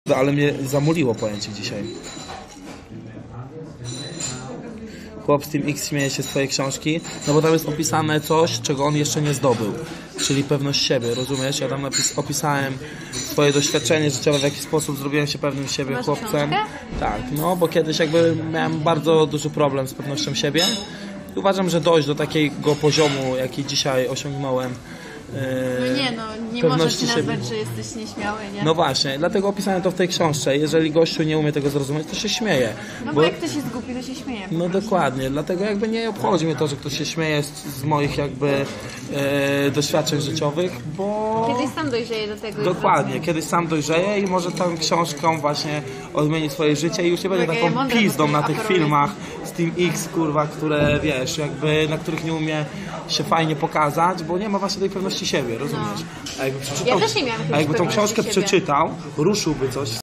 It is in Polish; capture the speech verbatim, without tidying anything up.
Ale mnie zamuliło pojęcie dzisiaj. Chłop z Team X śmieje się z twojej książki, no bo tam jest opisane coś, czego on jeszcze nie zdobył, czyli pewność siebie, rozumiesz? Ja tam napis opisałem swoje doświadczenie życiowe, w jaki sposób zrobiłem się pewnym siebie Masz chłopcem. książkę? Tak, no bo kiedyś jakby miałem bardzo duży problem z pewnością siebie. I uważam, że dojść do takiego poziomu, jaki dzisiaj osiągnąłem. No nie, no nie możesz nazwać, siebie. Że jesteś nieśmiały, nie? No właśnie, dlatego opisałem to w tej książce. Jeżeli gościu nie umie tego zrozumieć, to się śmieje. No bo, bo jak ktoś jest głupi, to się śmieje. No dokładnie, dlatego jakby nie obchodzi mnie to, że ktoś się śmieje z, z moich jakby e, doświadczeń życiowych, bo... Kiedyś sam dojrzeje do tego. Dokładnie, kiedyś sam dojrzeje i może tą książką właśnie odmieni swoje życie i już nie będzie taką ja pizdą na tych filmach z Team X, kurwa, które wiesz, jakby na których nie umie się fajnie pokazać, bo nie ma właśnie tej pewności siebie, rozumiesz? A jakby przeczytał, ja też nie miałam a jakby tą książkę przeczytał, ruszyłby coś